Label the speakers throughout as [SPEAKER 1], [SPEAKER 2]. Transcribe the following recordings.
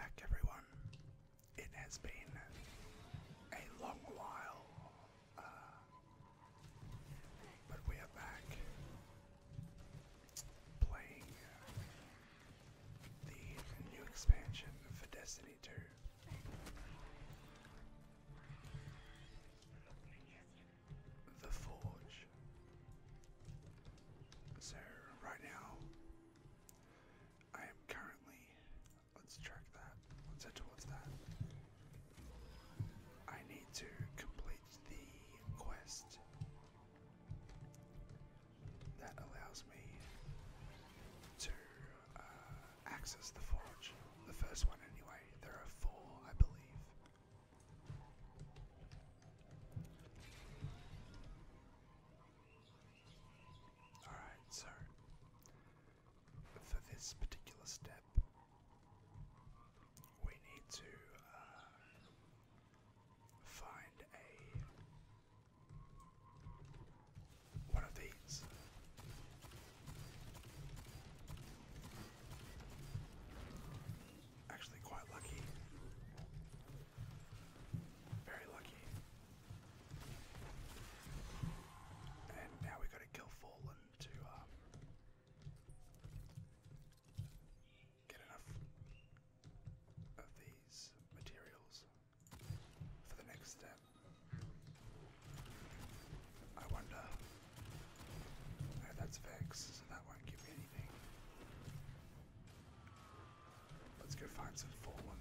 [SPEAKER 1] back, everyone. It has been a long while, but we are back playing the new expansion for Destiny 2. The Forge. So, right now, I am currently, let's track that, let's head towards that. I need to complete the quest that allows me to access the forge. The first one anyway, there are 4 I believe. Alright, so for this particular step we need to find one of these. Actually quite lucky. Very lucky. And now we gotta kill Fallen to get enough of these materials for the next step. I wonder. No, that's Vex, so that won't give me anything. Let's go find some Fallen.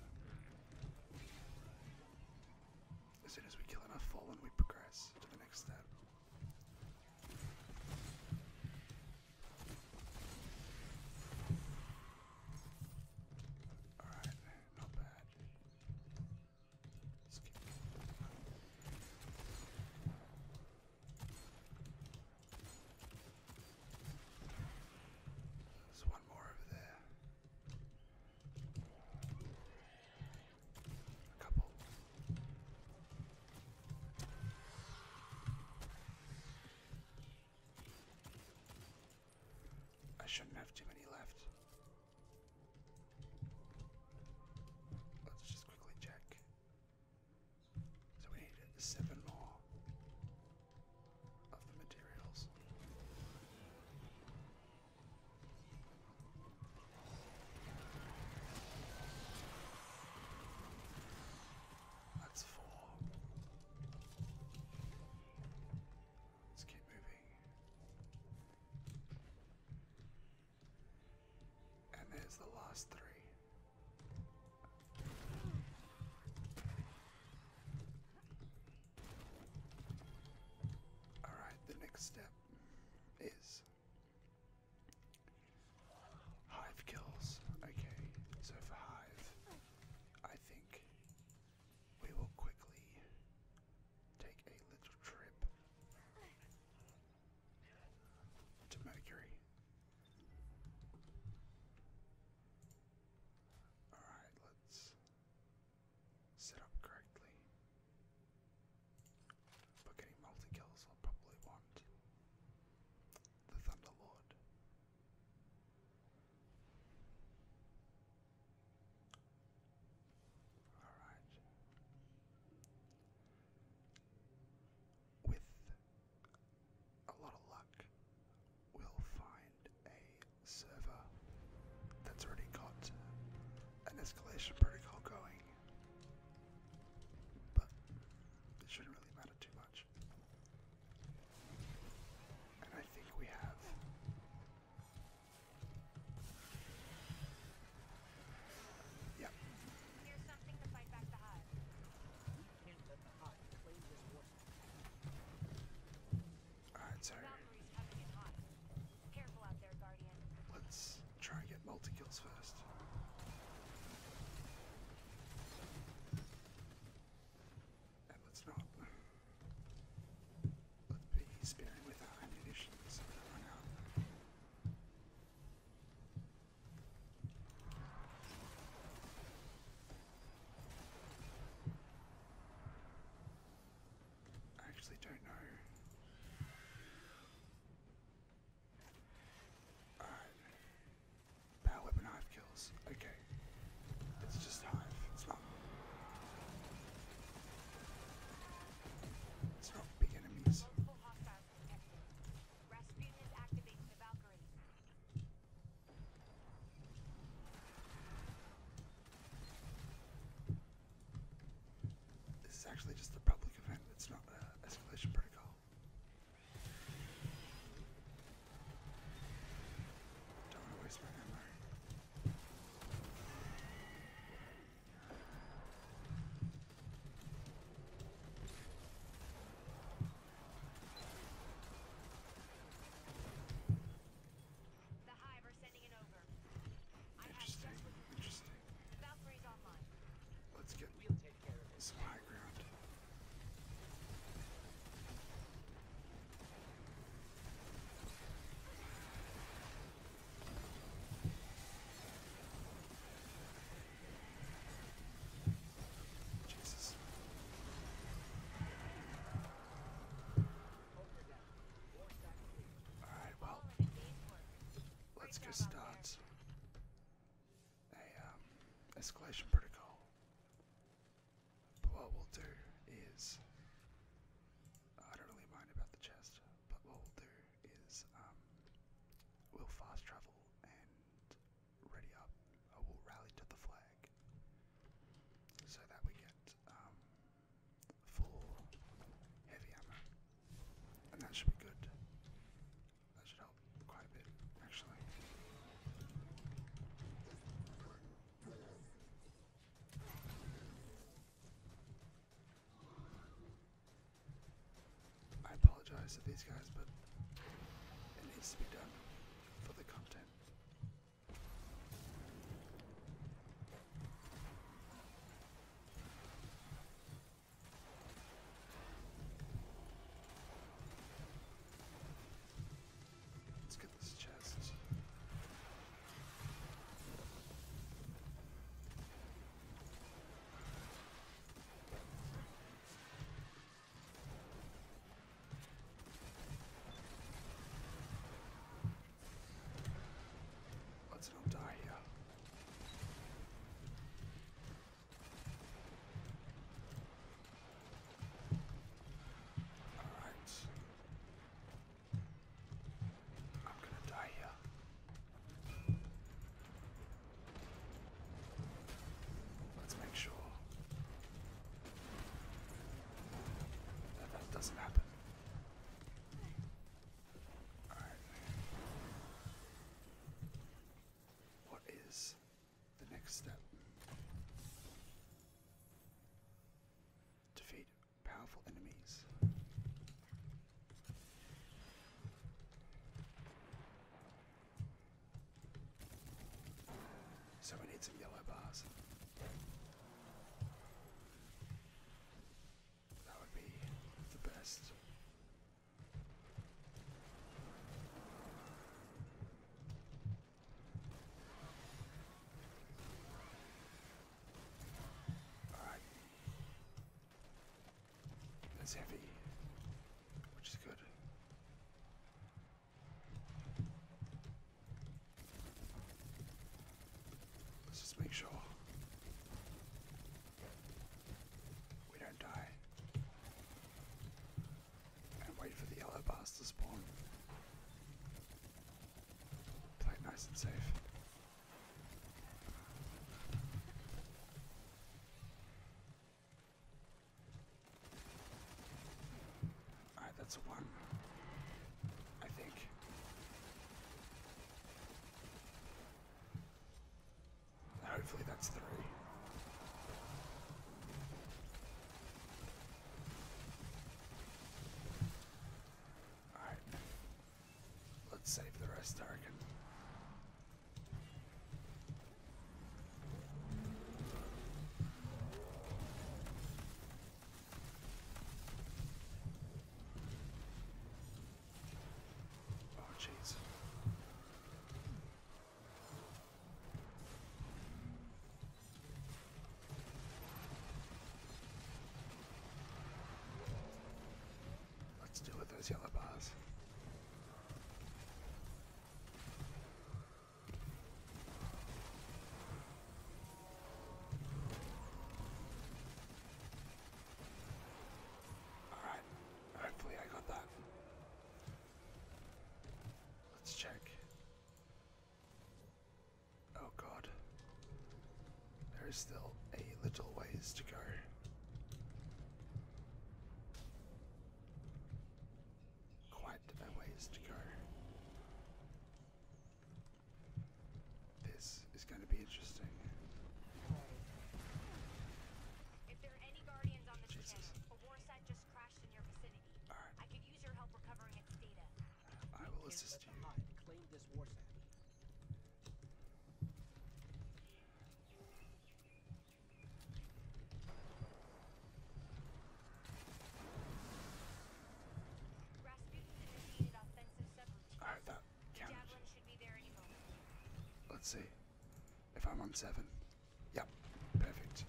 [SPEAKER 1] As soon as we kill enough Fallen, we progress to the next step. Alright, not bad. Let's keep going. There's one more over there. A couple. I shouldn't have too many left. Let's just quickly check. So we need 7 more of the materials. That's 4. Let's keep moving. And there's the last 3. Alright, the next step is Hive kills. Okay, so for Hive, I think we will quickly take a little trip to Mercury. actually just a public event, it's not an escalation protocol. Don't want to waste my ammo.
[SPEAKER 2] The Hive are sending it over.
[SPEAKER 1] Interesting, interesting.
[SPEAKER 2] Valkyrie's online.
[SPEAKER 1] Let's get
[SPEAKER 3] We'll take care of it.
[SPEAKER 1] some high ground. Jesus. Alright, well,
[SPEAKER 2] All in a day's work.
[SPEAKER 1] let's go
[SPEAKER 2] Great job out
[SPEAKER 1] start a escalation protocol. But what we'll do is, I don't really mind about the chest, but what we'll do is we'll fast travel and ready up. We'll rally to the flag so that we get full heavy ammo, and that should be good. That should help quite a bit, actually. I apologize to these guys, but it needs to be done for the content. Let's get this chest. Let's not die here. Alright. I'm gonna die here. Let's make sure that that doesn't happen. Alright. What is the next step? Defeat powerful enemies. So we need some yellow bars. That would be the best. Alright. That's heavy, which is good. Let's just make sure we don't die. And wait for the yellow bars to spawn. Play it nice and safe. Alright, that's a 1. I think. Hopefully that's 3. Alright. Let's save the rest, I reckon. Oh, jeez. Let's deal with those yellow bars. Alright, hopefully I got that. Let's check. Oh god. There is still a little ways to go. places to go. This is going to be interesting.
[SPEAKER 2] If there are any Guardians on this
[SPEAKER 1] Jesus.
[SPEAKER 2] channel, a war site just crashed in your vicinity.
[SPEAKER 1] Alright,
[SPEAKER 2] I could use your help recovering its data.
[SPEAKER 1] I will assist you.
[SPEAKER 3] Claim this war set.
[SPEAKER 2] Rasputin initiated offensive subroutines.
[SPEAKER 1] Alright, that
[SPEAKER 2] The
[SPEAKER 1] counted.
[SPEAKER 2] Javelin should be there any moment.
[SPEAKER 1] Let's see. If I'm on 7. Yep, perfect.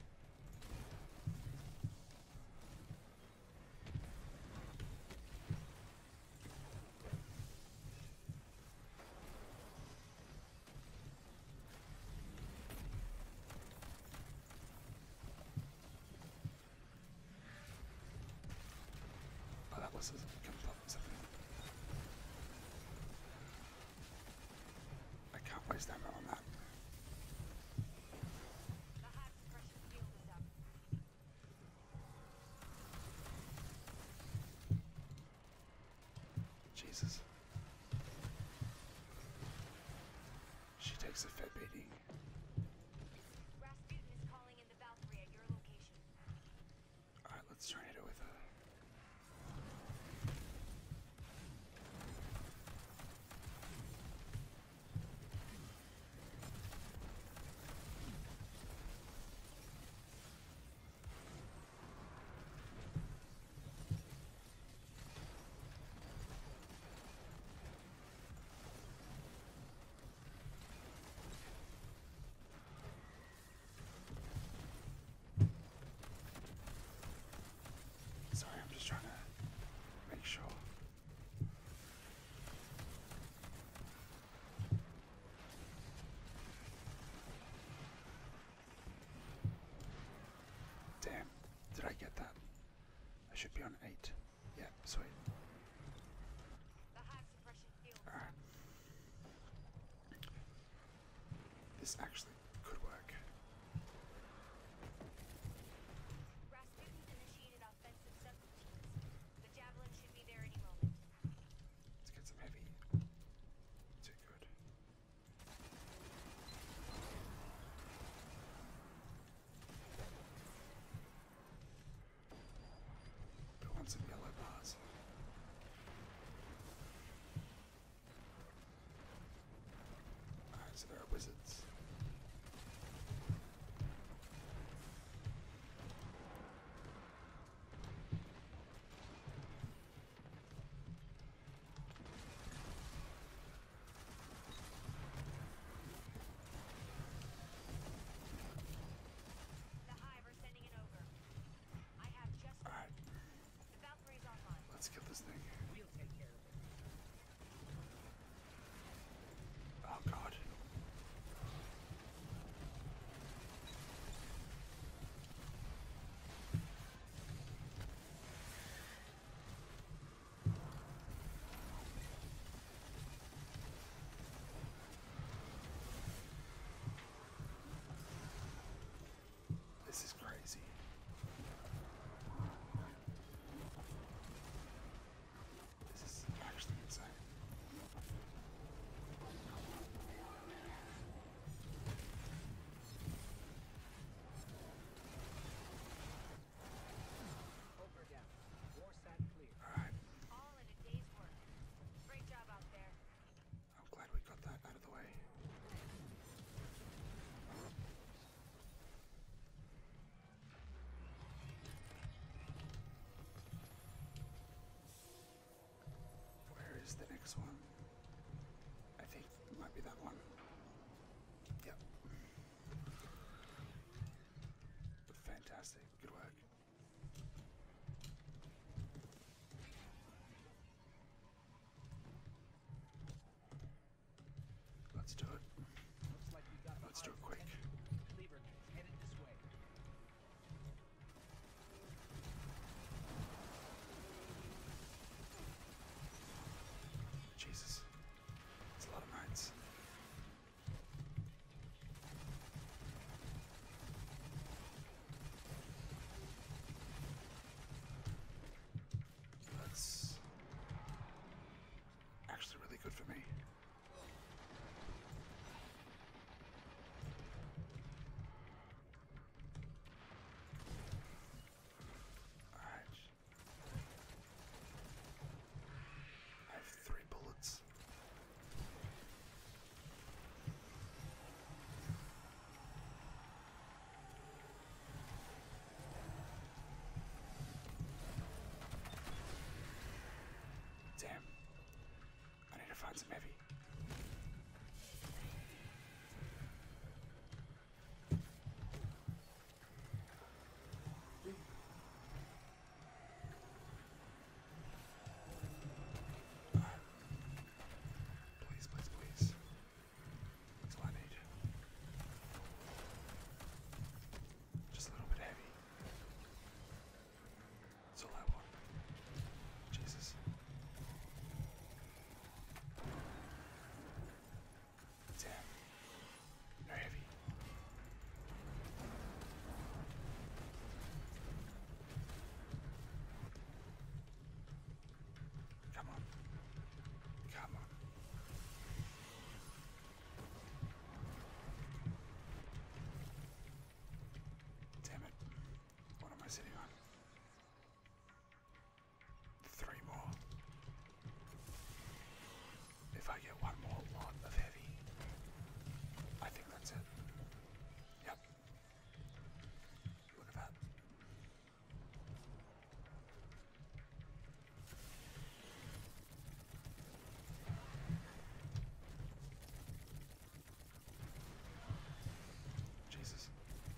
[SPEAKER 1] Oh, that was something. I can't waste ammo on that.
[SPEAKER 2] The hive suppression field is up.
[SPEAKER 1] Jesus. She takes a fair beating.
[SPEAKER 2] Rasputin is calling in the Valkyrie at your location.
[SPEAKER 1] Alright, let's try and hit it with her. Sorry, I'm just trying to make sure. Damn, did I get that? I should be on 8. Yeah, sweet.
[SPEAKER 2] The hive suppression field is
[SPEAKER 1] Alright.
[SPEAKER 2] up.
[SPEAKER 1] This actually could work.
[SPEAKER 2] Rasputin initiated offensive subroutines. The Javelin should be there any moment.
[SPEAKER 1] Let's get some heavy. Too good. We want some yellow bars. Alright, so there are wizards.
[SPEAKER 2] The hive are sending it over. I have just
[SPEAKER 1] Alright,
[SPEAKER 2] the Valkyrie's online.
[SPEAKER 1] let's kill this thing.
[SPEAKER 3] We'll take care of it.
[SPEAKER 1] Oh god. This is crazy. This is actually insane.
[SPEAKER 3] Over down. War set clear.
[SPEAKER 1] Alright,
[SPEAKER 2] All in a day's work. Great job out there.
[SPEAKER 1] I'm glad we got that out of the way. Where is the next one? I think it might be that one. Yep. Fantastic. Good work. Let's do it.
[SPEAKER 3] Looks like we got
[SPEAKER 1] Let's do it quick.
[SPEAKER 3] Lieberman headed this way.
[SPEAKER 1] Jesus. It's a lot of knights. Let's find some heavy. Please, please, please. That's all I need. Just a little bit heavy. That's all I want. Jesus. Damn. No heavy. Come on. Come on. Damn it. What am I sitting on? 3 more. If I get one more lot of heavy, I think that's it. Yep. Look at that. Jesus.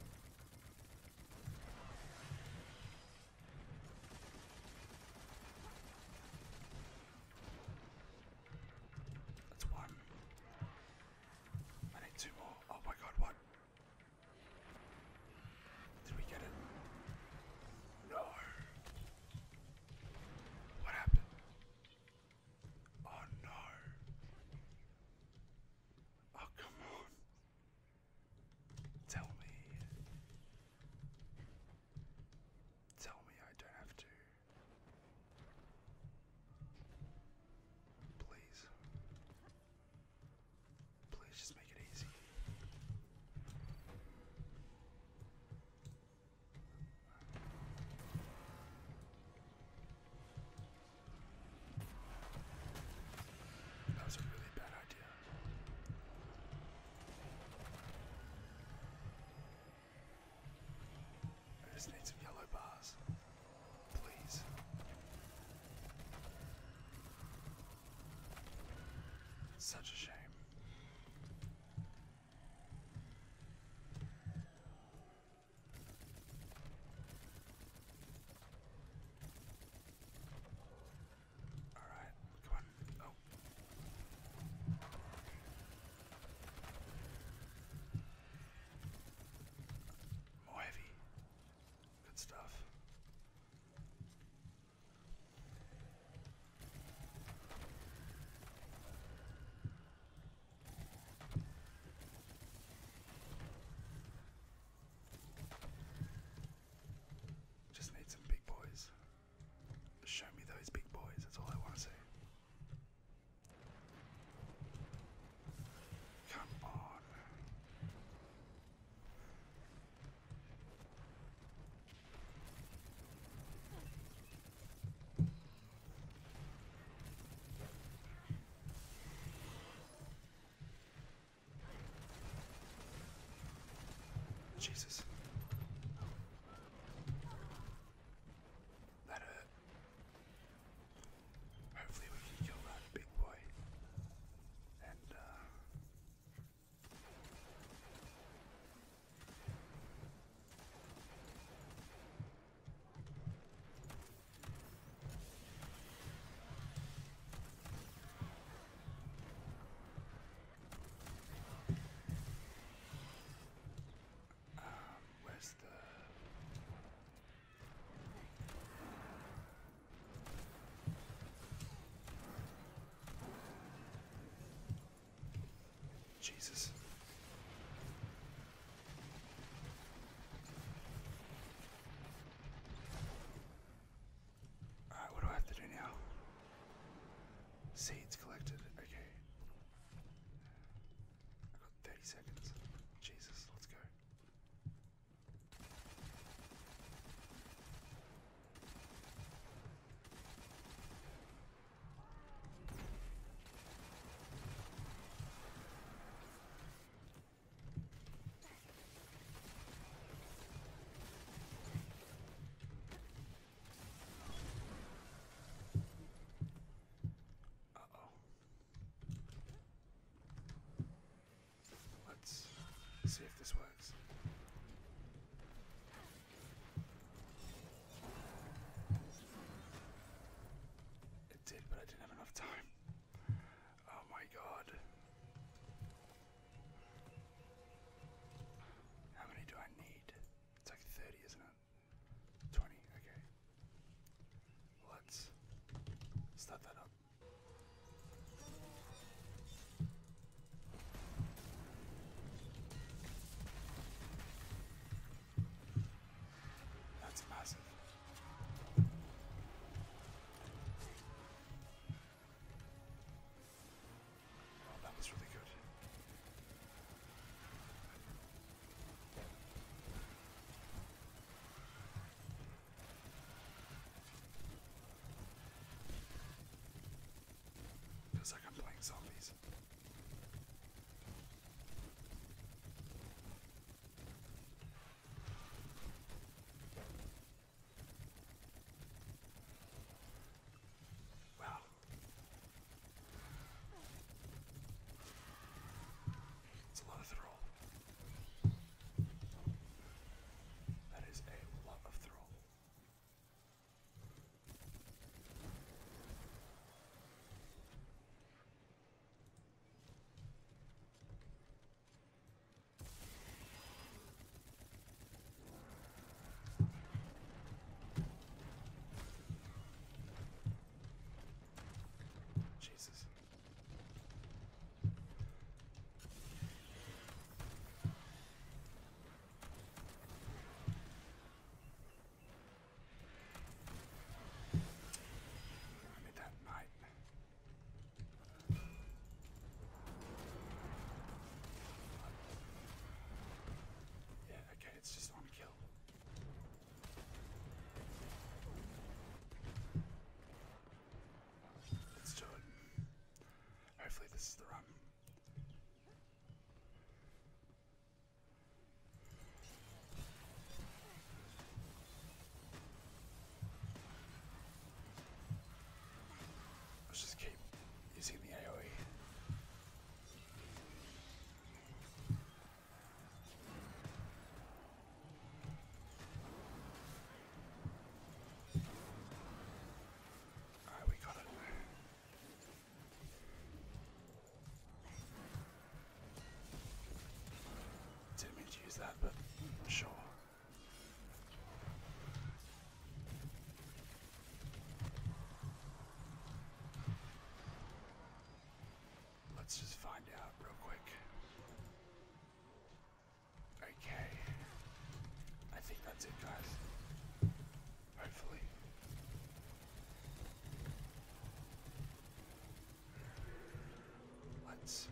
[SPEAKER 1] That's one. I need 2 more. Oh my god, what? Did we get it? No. What happened? Oh no. Oh, come on. Tell me. Tell me I don't have to. Please. Please just make it easy. That was a really bad idea. I just need some yellow bars. Please. Such a shame. Alright, come on. Oh. More heavy. Good stuff. Just need some big boys. Show me those big boys, that's all I want to see. Come on. Jesus. That hurt. Hopefully we can kill that big boy. And where's the... Jesus. Alright, what do I have to do now? Seeds collected. Okay. I've got 30 seconds. Jesus, let's go. Uh-oh. feels like I'm playing zombies. Wow. It's a lot of thrall. That is a lot of thrall. Jesus. I need that knight. Yeah, okay, it's just on kill. Let's do it. Hopefully this is the run. Let's just keep using the AoE. Alright, we got it. Didn't mean to use that, but sure. Let's just find out real quick. Okay. I think that's it, guys. Hopefully. Let's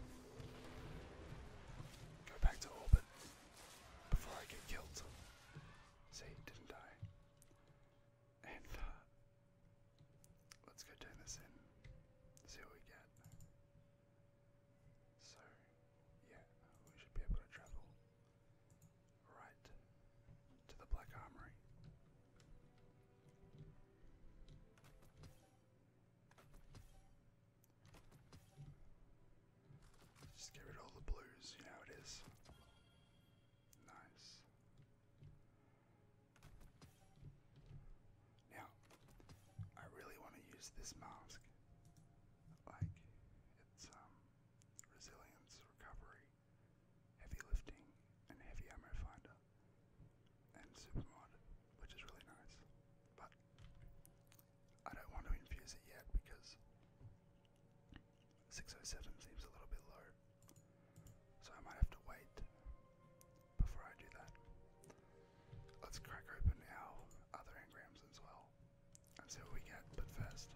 [SPEAKER 1] go back to orbit before I get killed. See, didn't die. And let's go turn this in. See what we get. So, yeah, we should be able to travel right to the Black Armory. Just get rid of all the blues, you know how it is. Nice. Now, I really want to use this mask. Like, it's resilience, recovery, heavy lifting, and heavy ammo finder, and super mod, which is really nice. But I don't want to infuse it yet because 607 seems a little bit low, so I might have to wait before I do that. Let's crack open our other engrams as well and see what we get, but first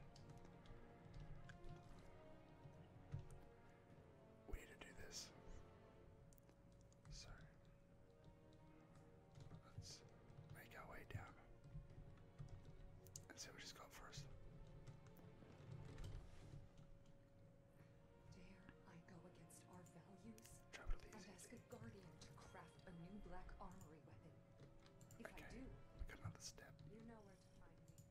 [SPEAKER 1] we need to do this. So let's make our way down and see what she's got for us.
[SPEAKER 4] Dare I go against our values
[SPEAKER 1] Travel to the
[SPEAKER 4] and
[SPEAKER 1] easy.
[SPEAKER 4] ask a guardian to craft a new black armory weapon? If I
[SPEAKER 1] Okay,
[SPEAKER 4] do,
[SPEAKER 1] we got another step.
[SPEAKER 4] you know where to find me.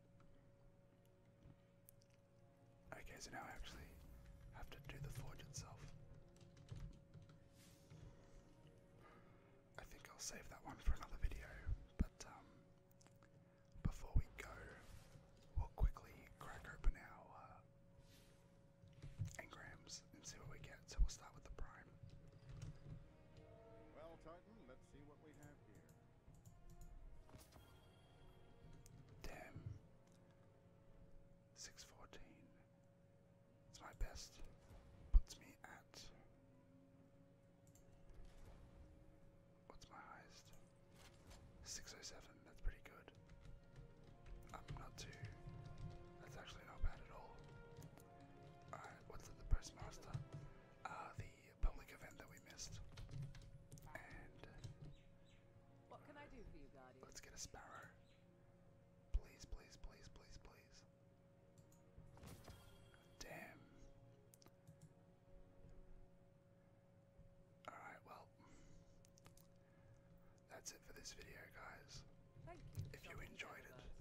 [SPEAKER 1] Okay, so now I actually have to do the forge itself. I think I'll save that one for another video, but before we go, we'll quickly crack open our engrams and see what we get. So we'll start with the prime.
[SPEAKER 5] Well, Titan, let's see what we have here.
[SPEAKER 1] Damn. 614. It's my best. Puts me at. What's my highest? 607. That's pretty good. Not too. That's actually not bad at all. Alright, what's it? The Postmaster? The public event that we missed. And
[SPEAKER 3] What can I do for you, Guardian?
[SPEAKER 1] let's get a Sparrow. Please, please, please, please, please. Damn. that's it for this video, guys.
[SPEAKER 3] Thank you,
[SPEAKER 1] If you
[SPEAKER 3] Dr.
[SPEAKER 1] enjoyed it,
[SPEAKER 3] Universe.